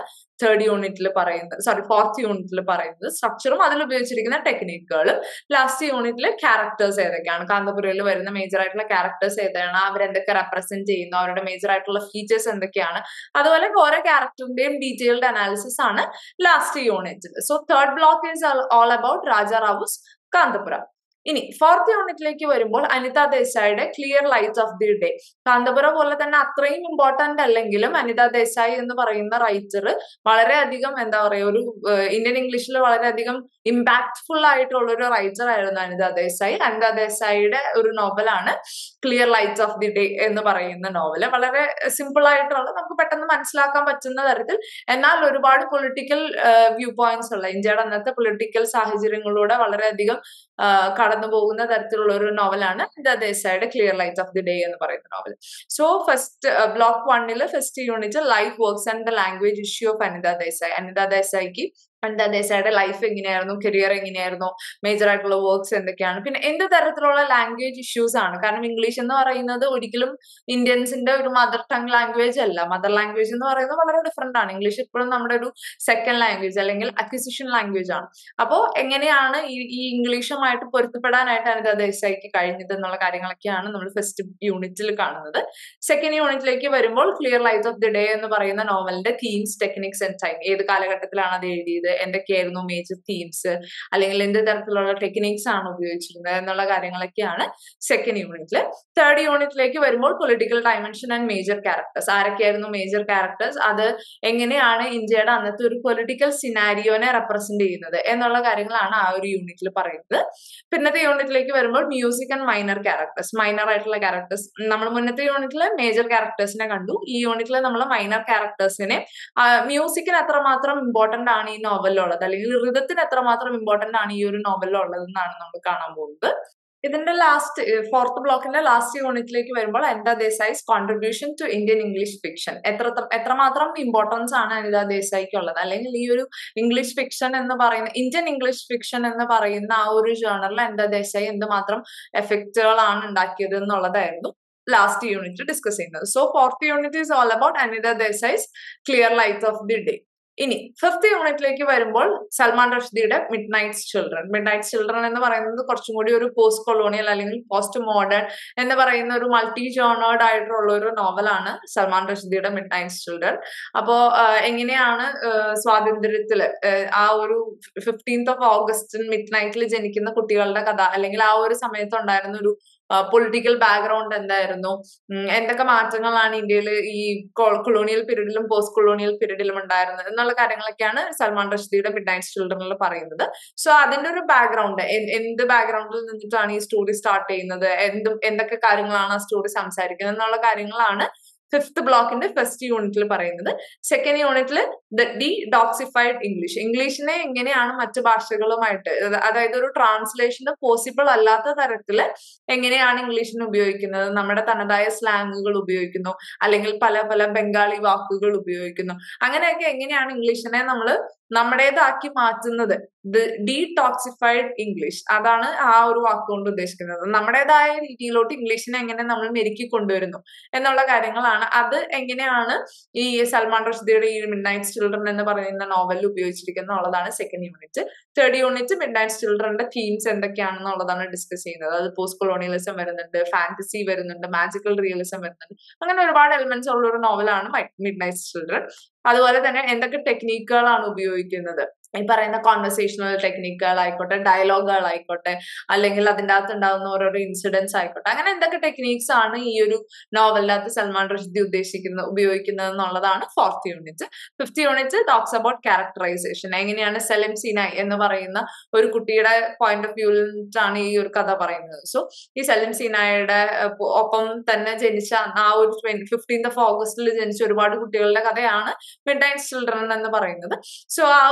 തേർഡ് യൂണിറ്റിൽ പറയുന്നത്, സോറി ഫോർത്ത് യൂണിറ്റിൽ പറയുന്നത് സ്ട്രക്ചറും അതിൽ ഉപയോഗിച്ചിരിക്കുന്ന ടെക്നിക്കുകളും. ലാസ്റ്റ് യൂണിറ്റിൽ ക്യാരക്ടേഴ്സ് ഏതൊക്കെയാണ്, കാന്തപുരയിൽ വരുന്ന മേജർ ആയിട്ടുള്ള ക്യാരക്ടേഴ്സ് ഏതാണ്, അവരെന്തൊക്കെ റെപ്രസെന്റ് ചെയ്യുന്നു, അവരുടെ മേജർ ആയിട്ടുള്ള ഫീച്ചേഴ്സ് എന്തൊക്കെയാണ്, അതുപോലെ ഓരോ ക്യാരക്ടറിന്റെയും ഡീറ്റെയിൽഡ് അനാലിസിസ് ആണ് ലാസ്റ്റ് യൂണിറ്റിൽ. So third block is all about Raja Rao's Kanthapura. ഇനി ഫോർത്ത് യൂണിറ്റിലേക്ക് വരുമ്പോൾ അനിത ദേശായിയുടെ clear light of the day. Kanthapura പോലെ തന്നെ അത്രയും ഇമ്പോർട്ടന്റ് അല്ലെങ്കിലും അനിത ദേശായി എന്ന് പറയുന്ന റൈറ്റർ വളരെയധികം എന്താ പറയുക, ഒരു ഇന്ത്യൻ ഇംഗ്ലീഷിൽ വളരെയധികം ഇമ്പാക്ട്ഫുൾ ആയിട്ടുള്ള ഒരു റൈറ്റർ ആയിരുന്നു അനിത ദേശായി. അനിത ദേശായിയുടെ ഒരു നോവലാണ് clear lights of the day എന്ന് പറയുന്ന നോവല്. വളരെ സിമ്പിൾ ആയിട്ടുള്ള, നമുക്ക് പെട്ടെന്ന് മനസ്സിലാക്കാൻ പറ്റുന്ന തരത്തിൽ, എന്നാൽ ഒരുപാട് പൊളിറ്റിക്കൽ വ്യൂ പോയിന്റ്സ് ഉള്ള, ഇന്ത്യയുടെ അന്നത്തെ പൊളിറ്റിക്കൽ സാഹചര്യങ്ങളിലൂടെ വളരെയധികം കടന്നു പോകുന്ന തരത്തിലുള്ള ഒരു നോവലാണ് അനിത ദേശായിയുടെ clear light of the day എന്ന് പറയുന്ന നോവൽ. സോ ഫസ്റ്റ് ബ്ലോക്ക് വണ്ണില് first unit life works and the language issue of Anita Desai. Anita ദേശായിക്ക് അനിത ദേശായിയുടെ ലൈഫ് എങ്ങനെയായിരുന്നു, കരിയർ എങ്ങനെയായിരുന്നു, മേജർ ആയിട്ടുള്ള വർക്ക്സ് എന്തൊക്കെയാണ്, പിന്നെ എന്ത് തരത്തിലുള്ള ലാംഗ്വേജ് ഇഷ്യൂസ് ആണ്. കാരണം ഇംഗ്ലീഷ് എന്ന് പറയുന്നത് ഒരിക്കലും ഇന്ത്യൻസിന്റെ ഒരു മദർ ടങ് ലാംഗ്വേജ് അല്ല. മദർ ലാംഗ്വേജ് എന്ന് പറയുന്നത് വളരെ ഡിഫറെന്റ് ആണ്. ഇംഗ്ലീഷ് ഇപ്പോഴും നമ്മുടെ ഒരു സെക്കൻഡ് ലാംഗ്വേജ് അല്ലെങ്കിൽ അക്വിസിഷൻ ലാംഗ്വേജ് ആണ്. അപ്പോൾ എങ്ങനെയാണ് ഈ ഈ ഇംഗ്ലീഷുമായിട്ട് പൊരുത്തപ്പെടാനായിട്ട് അനിത ദേശായിക്ക് കഴിഞ്ഞത് എന്നുള്ള കാര്യങ്ങളൊക്കെയാണ് നമ്മൾ ഫസ്റ്റ് യൂണിറ്റിൽ കാണുന്നത്. സെക്കൻഡ് യൂണിറ്റിലേക്ക് വരുമ്പോൾ clear light of the day എന്ന് പറയുന്ന നോവലിന്റെ തീംസ്, ടെക്നിക്സ് ആൻഡ് ടൈം, ഏത് കാലഘട്ടത്തിലാണ് അത് എഴുതിയത്, എന്തൊക്കെയായിരുന്നു മേജർ തീംസ്, അല്ലെങ്കിൽ എന്ത് തരത്തിലുള്ള ടെക്നിക്സ് ആണ് ഉപയോഗിച്ചിരുന്നത് എന്നുള്ള കാര്യങ്ങളൊക്കെയാണ് സെക്കൻഡ് യൂണിറ്റിൽ. തേർഡ് യൂണിറ്റിലേക്ക് വരുമ്പോൾ political dimension and major characters, ആരൊക്കെയായിരുന്നു മേജർ ക്യാരക്ടേഴ്സ്, അത് എങ്ങനെയാണ് ഇന്ത്യയുടെ അന്നത്തെ ഒരു പൊളിറ്റിക്കൽ സിനാരിയോനെ റെപ്രസെന്റ് ചെയ്യുന്നത് എന്നുള്ള കാര്യങ്ങളാണ് ആ ഒരു യൂണിറ്റിൽ പറയുന്നത്. പിന്നത്തെ യൂണിറ്റിലേക്ക് വരുമ്പോൾ music and minor characters, minor ആയിട്ടുള്ള ക്യാരക്ടേഴ്സ്. നമ്മൾ മുന്നത്തെ യൂണിറ്റിൽ മേജർ ക്യാരക്ടേഴ്സിനെ കണ്ടു, ഈ യൂണിറ്റിൽ നമ്മൾ മൈനർ ക്യാരക്ടേഴ്സിനെ, മ്യൂസിക്കിന് എത്രമാത്രം ഇമ്പോർട്ടന്റ് ആണ് ഈ നോവലിലുള്ളത്, അല്ലെങ്കിൽ ഋതത്തിന് എത്രമാത്രം ഇമ്പോർട്ടന്റ് ആണ് ഈ ഒരു നോവലിലുള്ളത് എന്നാണ് നമ്മൾ കാണാൻ പോകുന്നത്. ഇതിന്റെ ലാസ്റ്റ് ഫോർത്ത് ബ്ലോക്കിന്റെ ലാസ്റ്റ് യൂണിറ്റിലേക്ക് വരുമ്പോൾ Anita Desai's contribution to Indian English fiction, എത്ര എത്രമാത്രം ഇമ്പോർട്ടൻസ് ആണ് അനിത ദേശായിക്ക് ഉള്ളത്, അല്ലെങ്കിൽ ഈ ഒരു ഇംഗ്ലീഷ് ഫിക്ഷൻ എന്ന് പറയുന്ന, ഇന്ത്യൻ ഇംഗ്ലീഷ് ഫിക്ഷൻ എന്ന് പറയുന്ന ആ ഒരു ജേണറിൽ അനിത ദേശായി എന്തുമാത്രം എഫക്റ്റുകളാണ് ഉണ്ടാക്കിയത് എന്നുള്ളതായിരുന്നു ലാസ്റ്റ് യൂണിറ്റ് ഡിസ്കസ് ചെയ്യുന്നത്. So fourth unit is all about Anita Desai's clear light of the day. ഇനി ഫിഫ്ത് യൂണിറ്റിലേക്ക് വരുമ്പോൾ സൽമാൻ റഷ്ദിയുടെ midnight's children. Midnight's children എന്ന് പറയുന്നത് കുറച്ചും കൂടി ഒരു പോസ്റ്റ് കൊളോണിയൽ അല്ലെങ്കിൽ പോസ്റ്റ് മോഡേൺ എന്ന് പറയുന്ന ഒരു മൾട്ടി ജോണേർഡ് ആയിട്ടുള്ള ഒരു നോവലാണ് സൽമാൻ റഷ്ദിയുടെ മിഡ് നൈറ്റ്സ് ചിൽഡ്രൻ. അപ്പോ എങ്ങനെയാണ് സ്വാതന്ത്ര്യത്തില് ആ ഒരു ഫിഫ്റ്റീൻത്ത് ഓഫ് ഓഗസ്റ്റിൽ മിഡ് നൈറ്റിൽ ജനിക്കുന്ന കുട്ടികളുടെ കഥ, അല്ലെങ്കിൽ ആ ഒരു സമയത്ത് ഉണ്ടായിരുന്ന ഒരു പൊളിറ്റിക്കൽ ബാക്ക്ഗ്രൗണ്ട് എന്തായിരുന്നു, എന്തൊക്കെ മാറ്റങ്ങളാണ് ഇന്ത്യയിൽ ഈ കൊളോണിയൽ പീരീഡിലും പോസ്റ്റ് കൊളോണിയൽ പീരീഡിലും ഉണ്ടായിരുന്നത് എന്നുള്ള കാര്യങ്ങളൊക്കെയാണ് സൽമാൻ റഷ്ദിയുടെ മിഡ് നൈറ്റ്സ് ചിൽഡ്രനിൽ പറയുന്നത്. സോ അതിന്റെ ഒരു ബാക്ക്ഗ്രൗണ്ട്, എന്ത് ബാക്ക്ഗ്രൗണ്ടിൽ നിന്നിട്ടാണ് ഈ സ്റ്റോറി സ്റ്റാർട്ട് ചെയ്യുന്നത്, എന്ത് എന്തൊക്കെ കാര്യങ്ങളാണ് ആ സ്റ്റോറി സംസാരിക്കുന്നത് എന്നുള്ള കാര്യങ്ങളാണ് ഫിഫ്ത് ബ്ലോക്കിന്റെ ഫസ്റ്റ് യൂണിറ്റിൽ പറയുന്നത്. സെക്കൻഡ് യൂണിറ്റിൽ ദ ഡി ഡോക്സിഫൈഡ് ഇംഗ്ലീഷ്, ഇംഗ്ലീഷിനെ എങ്ങനെയാണ് മറ്റു ഭാഷകളുമായിട്ട്, അതായത് ഒരു ട്രാൻസ്ലേഷന് പോസിബിൾ അല്ലാത്ത തരത്തില് എങ്ങനെയാണ് ഇംഗ്ലീഷിനെ ഉപയോഗിക്കുന്നത്, നമ്മുടെ തനതായ സ്ലാങ്ങുകൾ ഉപയോഗിക്കുന്നു, അല്ലെങ്കിൽ പല പല ബംഗാളി വാക്കുകൾ ഉപയോഗിക്കുന്നു, അങ്ങനെയൊക്കെ എങ്ങനെയാണ് ഇംഗ്ലീഷിനെ നമ്മൾ നമ്മുടേതാക്കി മാറ്റുന്നത്. ഡീടോക്സിഫൈഡ് ഇംഗ്ലീഷ്, അതാണ് ആ ഒരു വാക്കുകൊണ്ട് ഉദ്ദേശിക്കുന്നത്. നമ്മുടേതായ രീതിയിലോട്ട് ഇംഗ്ലീഷിനെ എങ്ങനെ നമ്മൾ മെരുക്കി കൊണ്ടുവരുന്നു എന്നുള്ള കാര്യങ്ങളാണ്. അത് എങ്ങനെയാണ് ഈ സൽമാൻ റഷ്ദിയുടെ ഈ മിഡ് നൈറ്റ്സ് ചിൽഡ്രൻ എന്ന് പറയുന്ന നോവലിൽ ഉപയോഗിച്ചിരിക്കുന്നത് എന്നുള്ളതാണ് second unit. Third unit midnight's ചിൽഡ്രന്റെ തീംസ് എന്തൊക്കെയാണെന്നുള്ളതാണ് ഡിസ്കസ് ചെയ്യുന്നത്. അത് പോസ്റ്റ് കൊളോണിയലിസം വരുന്നുണ്ട്, ഫാന്റസി വരുന്നുണ്ട്, മാജിക്കൽ റിയലിസം വരുന്നുണ്ട്, അങ്ങനെ ഒരുപാട് എലിമെന്റ്സ് ഉള്ള ഒരു നോവലാണ് മിഡ് നൈറ്റ്സ് ചിൽഡ്രൻ. അതുപോലെ തന്നെ എന്തൊക്കെ ടെക്നിക്കുകളാണ് ഉപയോഗിക്കുന്നത്, ഈ പറയുന്ന കോൺവെർസേഷണൽ ടെക്നിക്കുകൾ ആയിക്കോട്ടെ, ഡയലോഗുകൾ ആയിക്കോട്ടെ, അല്ലെങ്കിൽ അതിൻ്റെ അകത്ത് ഉണ്ടാകുന്ന ഓരോരോ ഇൻസിഡൻസ് ആയിക്കോട്ടെ, അങ്ങനെ എന്തൊക്കെ ടെക്നിക്സ് ആണ് ഈ ഒരു നോവലിനകത്ത് സൽമാൻ റഷ്ദി ഉദ്ദേശിക്കുന്ന ഉപയോഗിക്കുന്നത് എന്നുള്ളതാണ് fourth unit. Fifth unit talks about characterization, എങ്ങനെയാണ് സെലിം സിനായ് എന്ന് പറയുന്ന ഒരു കുട്ടിയുടെ പോയിന്റ് ഓഫ് വ്യൂവിലാണ് ഈ ഒരു കഥ പറയുന്നത്. സോ ഈ സെലിം സിനായുടെ ഒപ്പം തന്നെ ജനിച്ച ആ ഒരു ഫിഫ്റ്റീൻത്ത് ഓഫ് ഓഗസ്റ്റിൽ ജനിച്ച ഒരുപാട് കുട്ടികളുടെ കഥയാണ് മിഡ് നൈറ്റ്സ് ചിൽഡ്രൻ എന്ന് പറയുന്നത്. സോ ആ ഒരു കഥ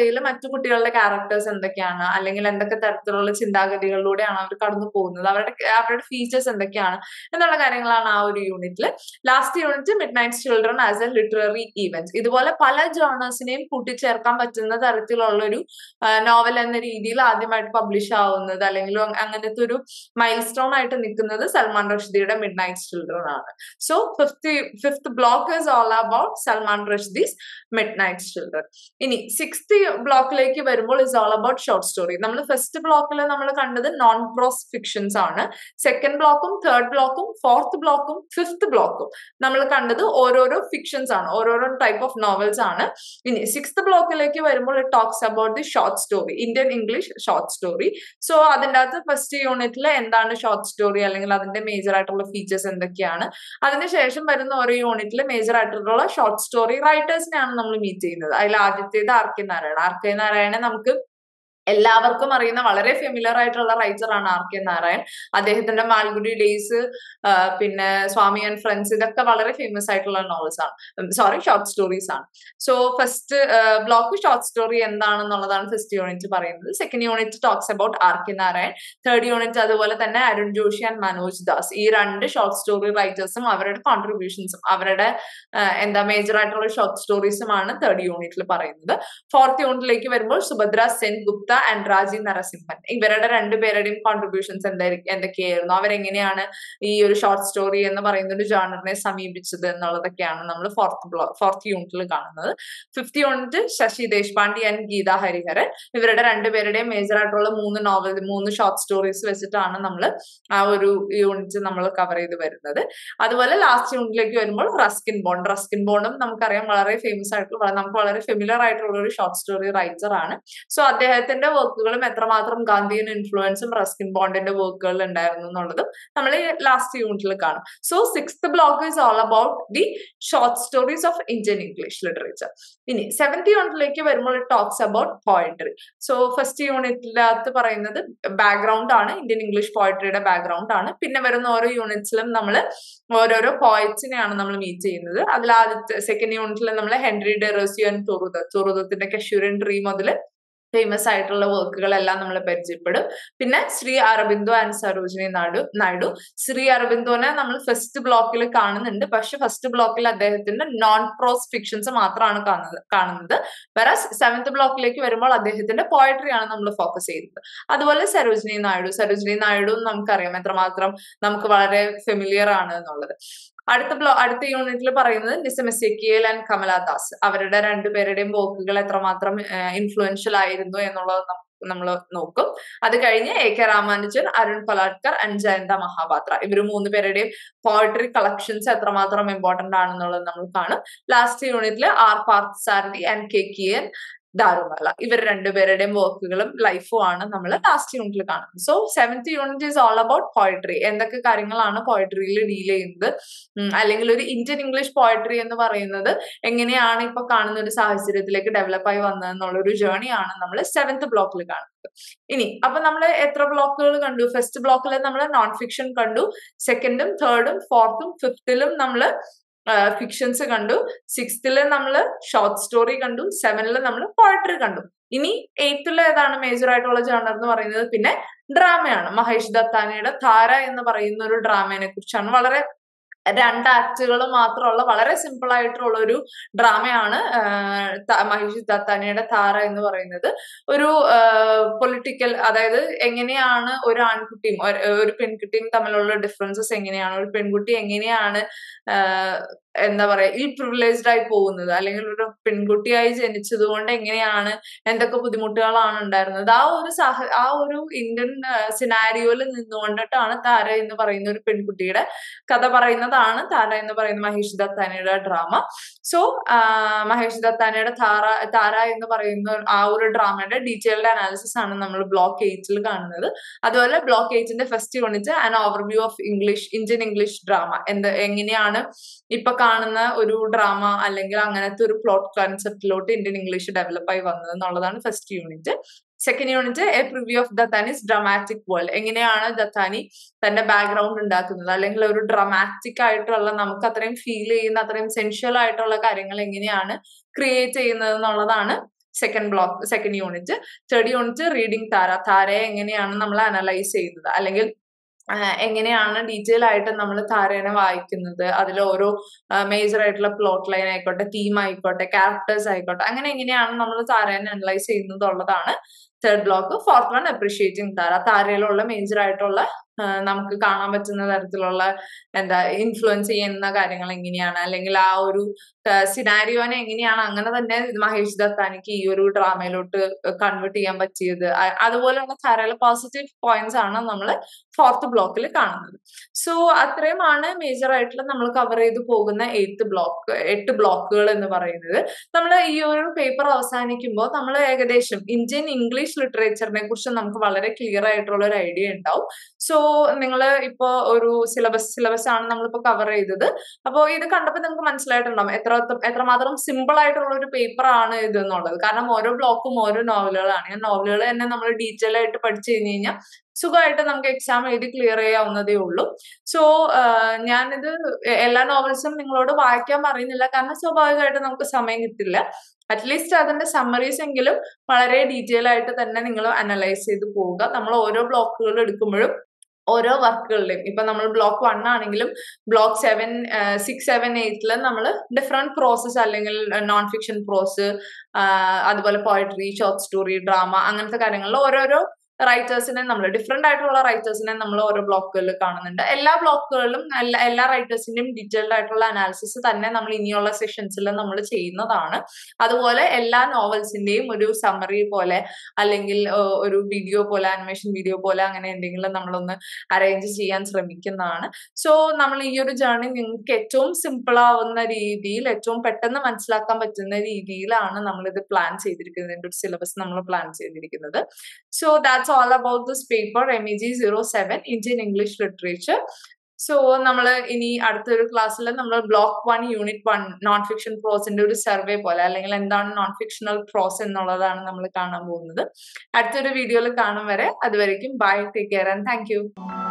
കഥയിൽ മറ്റു കുട്ടികളുടെ ക്യാരക്ടേഴ്സ് എന്തൊക്കെയാണ്, അല്ലെങ്കിൽ എന്തൊക്കെ തരത്തിലുള്ള ചിന്താഗതികളിലൂടെയാണ് അവർ കടന്നു പോകുന്നത്, അവരുടെ അവരുടെ ഫീച്ചേഴ്സ് എന്തൊക്കെയാണ് എന്നുള്ള കാര്യങ്ങളാണ് ആ ഒരു യൂണിറ്റിൽ. Last unit midnight children as a literary event. ഇതുപോലെ പല ജേർണൽസിനെയും കൂട്ടിച്ചേർക്കാൻ പറ്റുന്ന തരത്തിലുള്ള ഒരു നോവൽ എന്ന രീതിയിൽ ആദ്യമായിട്ട് പബ്ലിഷ് ആവുന്നത് അല്ലെങ്കിൽ അങ്ങനത്തെ ഒരു മൈൽ സ്റ്റോൺ ആയിട്ട് നിൽക്കുന്നത് സൽമാൻ റഷ്ദിയുടെ മിഡ് നൈറ്റ് ചിൽഡ്രൻ ആണ്. So fifth fifth block is all about Salman Rushdie's midnight children. ഇനി സിക്സ്ത് ബ്ലോക്കിലേക്ക് വരുമ്പോൾ is all about short story. നമ്മൾ ഫസ്റ്റ് ബ്ലോക്കിൽ നമ്മൾ കണ്ടത് നോൺ പ്രോസ് ഫിക്ഷൻസ് ആണ്. സെക്കൻഡ് ബ്ലോക്കും തേർഡ് ബ്ലോക്കും ഫോർത്ത് ബ്ലോക്കും ഫിഫ്ത്ത് ബ്ലോക്കും നമ്മൾ കണ്ടത് ഓരോരോ ഫിക്ഷൻസ് ആണ്, ഓരോരോ ടൈപ്പ് ഓഫ് നോവൽസ് ആണ്. ഇനി സിക്സ്ത് ബ്ലോക്കിലേക്ക് വരുമ്പോൾ it talks about the short story, Indian English short story. So അതിൻ്റെ അകത്ത് ഫസ്റ്റ് യൂണിറ്റിൽ എന്താണ് ഷോർട്ട് സ്റ്റോറി അല്ലെങ്കിൽ അതിന്റെ മേജർ ആയിട്ടുള്ള ഫീച്ചേഴ്സ് എന്തൊക്കെയാണ്, അതിനുശേഷം വരുന്ന ഓരോ യൂണിറ്റിൽ മേജർ ആയിട്ടുള്ള ഷോർട്ട് സ്റ്റോറി റൈറ്റേഴ്സിനെയാണ് നമ്മൾ മീറ്റ് ചെയ്യുന്നത്. അതിൽ ആദ്യത്തേത് R K Narayana. R K നാരായണനെ നമുക്ക് എല്ലാവർക്കും അറിയുന്ന വളരെ ഫെമിലിയർ ആയിട്ടുള്ള റൈറ്റർ ആണ് ആർ കെ നാരായൺ. അദ്ദേഹത്തിന്റെ മാൽഗുഡി ഡേയ്സ്, പിന്നെ സ്വാമി ആൻഡ് ഫ്രണ്ട്സ്, ഇതൊക്കെ വളരെ ഫേമസ് ആയിട്ടുള്ള നോവൽസ് ആണ്, സോറി ഷോർട്ട് സ്റ്റോറീസ് ആണ്. So first block short story എന്താണെന്നുള്ളതാണ് ഫസ്റ്റ് യൂണിറ്റ് പറയുന്നത്. Second unit talks about R K Narayan. Third unit അതുപോലെ തന്നെ അരുൺ ജോഷി ആൻഡ് മനോജ് ദാസ്. ഈ രണ്ട് ഷോർട്ട് സ്റ്റോറി റൈറ്റേഴ്സും അവരുടെ കോൺട്രിബ്യൂഷൻസും അവരുടെ എന്താ മേജർ ആയിട്ടുള്ള ഷോർട്ട് സ്റ്റോറീസുമാണ് തേർഡ് യൂണിറ്റിൽ പറയുന്നത്. ഫോർത്ത് യൂണിറ്റിലേക്ക് വരുമ്പോൾ സുഭദ്ര സെൻ ഗുപ്ത ആൻഡ് രാജി നരസിംഹൻ, ഇവരുടെ രണ്ടുപേരുടെയും കോൺട്രിബ്യൂഷൻസ് എന്തായിരിക്കും എന്തൊക്കെയായിരുന്നു, അവരെങ്ങനെയാണ് ഈ ഒരു ഷോർട്ട് സ്റ്റോറി എന്ന് പറയുന്ന ഒരു ജോണറിനെ സമീപിച്ചത് എന്നുള്ളതൊക്കെയാണ് നമ്മൾ ഫോർത്ത് ബ്ലോ ഫോർത്ത് യൂണിറ്റിൽ കാണുന്നത്. Fifth unit Shashi Deshpande and Gita Hariharan, ഇവരുടെ രണ്ടുപേരുടെയും മേജർ ആയിട്ടുള്ള മൂന്ന് നോവൽ മൂന്ന് ഷോർട്ട് സ്റ്റോറീസ് വെച്ചിട്ടാണ് നമ്മൾ ആ ഒരു യൂണിറ്റ് നമ്മൾ കവർ ചെയ്ത് വരുന്നത്. അതുപോലെ ലാസ്റ്റ് യൂണിറ്റിലേക്ക് വരുമ്പോൾ റസ്കിൻ ബോണ്ട്. റസ്കിൻ ബോണ്ടും നമുക്കറിയാം വളരെ ഫേമസ് ആയിട്ടുള്ള നമുക്ക് വളരെ ഫെമിലിയർ ആയിട്ടുള്ള ഒരു ഷോർട്ട് സ്റ്റോറി റൈറ്റർ ആണ്. സോ അദ്ദേഹത്തിന്റെ വർക്കുകളും എത്രമാത്രം ഗാന്ധിയൻ ഇൻഫ്ലുവൻസും റസ്കിൻ ബോണ്ടിന്റെ വർക്കുകളിൽ ഉണ്ടായിരുന്നു എന്നുള്ളതും നമ്മൾ ലാസ്റ്റ് യൂണിറ്റിൽ കാണും. So sixth block is all about the short stories of Indian English literature. ഇനി സെവൻത് യൂണിറ്റിലേക്ക് വരുമ്പോൾ talks about poetry. So first യൂണിറ്റിനകത്ത് പറയുന്നത് ബാക്ക്ഗ്രൗണ്ട് ആണ്, ഇന്ത്യൻ ഇംഗ്ലീഷ് പോയട്രിയുടെ ബാക്ക്ഗ്രൗണ്ട് ആണ്. പിന്നെ വരുന്ന ഓരോ യൂണിറ്റ്സിലും നമ്മൾ ഓരോരോ പോയറ്റ്സിനെയാണ് നമ്മൾ മീറ്റ് ചെയ്യുന്നത്. അതിൽ ആദ്യത്തെ സെക്കൻഡ് യൂണിറ്റിൽ നമ്മൾ ഹെൻറി ഡെറോസിയോ ആൻഡ് തുറുദത്ത്, തുറുദത്തിന്റെ കശ്യൂരൻ ട്രീ മുതൽ ഫേമസ് ആയിട്ടുള്ള വർക്കുകളെല്ലാം നമ്മൾ പരിചയപ്പെടും. പിന്നെ ശ്രീ അരബിന്ദോ ആൻഡ് സരോജിനി നായിഡു നായിഡു ശ്രീ അരബിന്ദോനെ നമ്മൾ ഫസ്റ്റ് ബ്ലോക്കിൽ കാണുന്നുണ്ട്, പക്ഷെ ഫസ്റ്റ് ബ്ലോക്കിൽ അദ്ദേഹത്തിന്റെ നോൺ പ്രോസ് ഫിക്ഷൻസ് മാത്രമാണ് കാണുന്നത് കാണുന്നത് വേറെ സെവൻത് ബ്ലോക്കിലേക്ക് വരുമ്പോൾ അദ്ദേഹത്തിന്റെ പോയട്രിയാണ് നമ്മൾ ഫോക്കസ് ചെയ്യുന്നത്. അതുപോലെ സരോജിനി നായിഡു സരോജിനി നായിഡു നമുക്കറിയാം എത്രമാത്രം നമുക്ക് വളരെ ഫെമിലിയർ ആണ് എന്നുള്ളത്. അടുത്ത ബ്ലോ അടുത്ത യൂണിറ്റിൽ പറയുന്നത് നിസം എസേക്കിയേൽ ആൻഡ് കമല ദാസ്, അവരുടെ രണ്ടുപേരുടെയും വർക്കുകൾ എത്രമാത്രം ഇൻഫ്ലുവൻഷ്യൽ ആയിരുന്നു എന്നുള്ളത് നമ്മൾ നോക്കും. അത് കഴിഞ്ഞ് A K Ramanujan, Arun Kolatkar and Jayanta Mahapatra, ഇവർ മൂന്ന് പേരുടെയും പോയട്രി കളക്ഷൻസ് എത്രമാത്രം ഇമ്പോർട്ടന്റ് ആണെന്നുള്ളത് നമ്മൾ കാണും. ലാസ്റ്റ് യൂണിറ്റിൽ ആർ പാർത്ഥസാരഥി ആൻഡ് കെ കിയൻ ദാരുമാല, ഇവർ രണ്ടുപേരുടെയും വർക്കുകളും ലൈഫും ആണ് നമ്മൾ ലാസ്റ്റ് യൂണിറ്റിൽ കാണുന്നത്. So seventh unit is all about poetry. എന്തൊക്കെ കാര്യങ്ങളാണ് പോയട്രിയിൽ ഡീൽ ചെയ്യുന്നത്, അല്ലെങ്കിൽ ഒരു ഇന്ത്യൻ ഇംഗ്ലീഷ് പോയട്രി എന്ന് പറയുന്നത് എങ്ങനെയാണ് ഇപ്പൊ കാണുന്ന ഒരു സാഹചര്യത്തിലേക്ക് ഡെവലപ്പായി വന്നതെന്നുള്ള ഒരു ജേർണിയാണ് നമ്മൾ സെവൻത് ബ്ലോക്കിൽ കാണുന്നത്. ഇനി അപ്പൊ നമ്മൾ എത്ര ബ്ലോക്കുകൾ കണ്ടു? ഫസ്റ്റ് ബ്ലോക്കിൽ നമ്മൾ നോൺ ഫിക്ഷൻ കണ്ടു, സെക്കൻഡും തേർഡും ഫോർത്തും ഫിഫ്തിലും നമ്മൾ ഫിക്ഷൻസ് കണ്ടു, സിക്സ്തില് നമ്മൾ ഷോർട്ട് സ്റ്റോറി കണ്ടു, സെവനില് നമ്മൾ പോയട്രി കണ്ടു. ഇനി എയ്ത്തില് ഏതാണ് മേജർ ആയിട്ടുള്ള ജേണർ എന്ന് പറയുന്നത്? പിന്നെ ഡ്രാമയാണ്. മഹേഷ് ദത്താനിയുടെ താര എന്ന് പറയുന്ന ഒരു ഡ്രാമയെ കുറിച്ചാണ്. വളരെ രണ്ട് ആക്ടുകൾ മാത്രമുള്ള വളരെ സിമ്പിൾ ആയിട്ടുള്ള ഒരു ഡ്രാമയാണ് മഹേഷ് ദത്താനിയുടെ താര എന്ന് പറയുന്നത്. ഒരു പൊളിറ്റിക്കൽ, അതായത് എങ്ങനെയാണ് ഒരു ആൺകുട്ടിയും ഒരു പെൺകുട്ടിയും തമ്മിലുള്ള ഡിഫറൻസസ് എങ്ങനെയാണ്, ഒരു പെൺകുട്ടി എങ്ങനെയാണ് എന്താ പറയാ ഇൽ പ്രിവിലേജ്ഡ് ആയി പോകുന്നത്, അല്ലെങ്കിൽ ഒരു പെൺകുട്ടിയായി ജനിച്ചത് കൊണ്ട് എങ്ങനെയാണ് എന്തൊക്കെ ബുദ്ധിമുട്ടുകളാണ് ഉണ്ടായിരുന്നത്, ആ ഒരു സാഹ ആ ഒരു ഇന്ത്യൻ സിനാരിയോയിൽ നിന്നുകൊണ്ടിട്ടാണ് താര എന്ന് പറയുന്ന ഒരു പെൺകുട്ടിയുടെ കഥ പറയുന്നതാണ് താര എന്ന് പറയുന്ന മഹേഷ് ദത്താനിയുടെ ഡ്രാമ. സോ മഹേഷ് ദത്താനിയുടെ താര താര എന്ന് പറയുന്ന ആ ഒരു ഡ്രാമയുടെ ഡീറ്റെയിൽഡ് അനാലിസിസ് ആണ് നമ്മൾ ബ്ലോക്ക് എയ്റ്റിൽ കാണുന്നത്. അതുപോലെ ബ്ലോക്ക് എയ്റ്റിന്റെ first unit an overview of English Indian English drama, എന്ത് എങ്ങനെയാണ് ഇപ്പൊ കാണുന്ന ഒരു ഡ്രാമ അല്ലെങ്കിൽ അങ്ങനത്തെ ഒരു പ്ലോട്ട് കൺസെപ്റ്റിലോട്ട് ഇന്ത്യൻ ഇംഗ്ലീഷ് ഡെവലപ്പ് ആയി വന്നത് എന്നുള്ളതാണ് first unit. Second unit a preview of Dattani's dramatic world, എങ്ങനെയാണ് ദത്താനി തന്റെ ബാക്ക്ഗ്രൗണ്ട് ഉണ്ടാക്കുന്നത്, അല്ലെങ്കിൽ ഒരു ഡ്രാമാറ്റിക് ആയിട്ടുള്ള നമുക്ക് അത്രയും ഫീൽ ചെയ്യുന്ന അത്രയും സെൻഷ്വൽ ആയിട്ടുള്ള കാര്യങ്ങൾ എങ്ങനെയാണ് ക്രിയേറ്റ് ചെയ്യുന്നത് എന്നുള്ളതാണ് second block second unit. Third unit reading Tara. താരയെ എങ്ങനെയാണ് നമ്മൾ അനലൈസ് ചെയ്യുന്നത്, അല്ലെങ്കിൽ എങ്ങനെയാണ് ഡീറ്റെയിൽ ആയിട്ട് നമ്മൾ താരേനെ വായിക്കുന്നത്, അതിൽ ഓരോ മേജർ ആയിട്ടുള്ള പ്ലോട്ട് ലൈൻ ആയിക്കോട്ടെ, തീം ആയിക്കോട്ടെ, ക്യാരക്ടേഴ്സ് ആയിക്കോട്ടെ, അങ്ങനെ എങ്ങനെയാണ് നമ്മൾ താരേനെ അനലൈസ് ചെയ്യുന്നത് ഉള്ളതാണ് third block. Fourth one appreciating Tara. താരയിലുള്ള മേജർ ആയിട്ടുള്ള നമുക്ക് കാണാൻ പറ്റുന്ന തരത്തിലുള്ള എന്താ ഇൻഫ്ലുവൻസ് ചെയ്യുന്ന കാര്യങ്ങൾ എങ്ങനെയാണ്, അല്ലെങ്കിൽ ആ ഒരു സിനാരിയോനെ എങ്ങനെയാണ് അങ്ങനെ തന്നെ മഹേഷ് ദത്താനിക്ക് ഈ ഒരു ഡ്രാമയിലോട്ട് കൺവേർട്ട് ചെയ്യാൻ പറ്റിയത്, അതുപോലെയുള്ള ധാരാളം പോസിറ്റീവ് പോയിന്റ്സ് ആണ് നമ്മൾ ഫോർത്ത് ബ്ലോക്കിൽ കാണുന്നത്. സോ അത്രയുമാണ് മേജർ ആയിട്ടുള്ള നമ്മൾ കവർ ചെയ്ത് പോകുന്ന എയ്ത്ത് ബ്ലോക്ക് എട്ട് ബ്ലോക്കുകൾ എന്ന് പറയുന്നത്. നമ്മൾ ഈ ഒരു പേപ്പർ അവസാനിക്കുമ്പോൾ നമ്മൾ ഏകദേശം ഇന്ത്യൻ ഇംഗ്ലീഷ് ലിറ്ററേച്ചറിനെ കുറിച്ച് നമുക്ക് വളരെ ക്ലിയർ ആയിട്ടുള്ള ഒരു ഐഡിയ ഉണ്ടാവും. സോ നിങ്ങൾ ഇപ്പോ ഒരു സിലബസ് സിലബസ് ആണ് നമ്മളിപ്പോ കവർ ചെയ്തത്. അപ്പോൾ ഇത് കണ്ടപ്പോൾ നിങ്ങൾക്ക് മനസ്സിലായിട്ടുണ്ടാവും എത്ര എത്രമാത്രം സിമ്പിൾ ആയിട്ടുള്ള ഒരു പേപ്പർ ആണ് ഇത് എന്നുള്ളത്. കാരണം ഓരോ ബ്ലോക്കും ഓരോ നോവലുകളാണ്. ഈ നോവലുകൾ തന്നെ നമ്മൾ ഡീറ്റെയിൽ ആയിട്ട് പഠിച്ചു കഴിഞ്ഞ് കഴിഞ്ഞാൽ സുഖമായിട്ട് നമുക്ക് എക്സാം എഴുതി ക്ലിയർ ചെയ്യാവുന്നതേ ഉള്ളൂ. സോ ഞാനിത് എല്ലാ നോവൽസും നിങ്ങളോട് വായിക്കാൻ പറയുന്നില്ല, കാരണം സ്വാഭാവികമായിട്ട് നമുക്ക് സമയം കിട്ടില്ല. അറ്റ്ലീസ്റ്റ് അതിന്റെ സമ്മറീസ് എങ്കിലും വളരെ ഡീറ്റെയിൽ ആയിട്ട് തന്നെ നിങ്ങൾ അനലൈസ് ചെയ്ത് പോവുക. നമ്മൾ ഓരോ ബ്ലോക്കുകൾ എടുക്കുമ്പോഴും ഓരോ വർക്കുകളുടെയും, ഇപ്പൊ നമ്മൾ ബ്ലോക്ക് വൺ ആണെങ്കിലും ബ്ലോക്ക് സെവൻ സിക്സ് സെവൻ എയ്റ്റില് നമ്മൾ ഡിഫറെന്റ് പ്രോസസ്, അല്ലെങ്കിൽ നോൺ ഫിക്ഷൻ പ്രോസ്, അതുപോലെ പോയട്രി, ഷോർട്ട് സ്റ്റോറി, ഡ്രാമ, അങ്ങനത്തെ കാര്യങ്ങളിൽ ഓരോരോ റൈറ്റേഴ്സിനെ നമ്മൾ ഡിഫറെന്റ് ആയിട്ടുള്ള റൈറ്റേഴ്സിനെ നമ്മൾ ഓരോ ബ്ലോക്കുകളിൽ കാണുന്നുണ്ട്. എല്ലാ ബ്ലോക്കുകളിലും എല്ലാ എല്ലാ റൈറ്റേഴ്സിന്റെയും ഡീറ്റെയിൽഡ് ആയിട്ടുള്ള അനാലിസിസ് തന്നെ നമ്മൾ ഇനിയുള്ള സെഷൻസിൽ നമ്മൾ ചെയ്യുന്നതാണ്. അതുപോലെ എല്ലാ നോവൽസിന്റെയും ഒരു സമ്മറി പോലെ, അല്ലെങ്കിൽ ഒരു വീഡിയോ പോലെ, ആനിമേഷൻ വീഡിയോ പോലെ, അങ്ങനെ എന്തെങ്കിലും നമ്മളൊന്ന് അറേഞ്ച് ചെയ്യാൻ ശ്രമിക്കുന്നതാണ്. സോ നമ്മൾ ഈ ഒരു ജേർണി നിങ്ങൾക്ക് ഏറ്റവും സിമ്പിൾ ആവുന്ന രീതിയിൽ, ഏറ്റവും പെട്ടെന്ന് മനസ്സിലാക്കാൻ പറ്റുന്ന രീതിയിലാണ് നമ്മളിത് പ്ലാൻ ചെയ്തിരിക്കുന്നത്. ഇതിന്റെ ഒരു സിലബസ് നമ്മൾ പ്ലാൻ ചെയ്തിരിക്കുന്നത്. So that's all about this paper M E G zero seven Indian English Literature. So നമ്മൾ ഇനി അടുത്തൊരു ക്ലാസ്സിൽ നമ്മൾ block one unit one non fiction പ്രോസിന്റെ ഒരു സർവേ പോലെ, അല്ലെങ്കിൽ എന്താണ് നോൺ ഫിക്ഷണൽ പ്രോസ് എന്നുള്ളതാണ് നമ്മൾ കാണാൻ പോകുന്നത്. അടുത്തൊരു വീഡിയോയിൽ കാണും വരെ, അതുവരേക്കും bye, take care and thank U.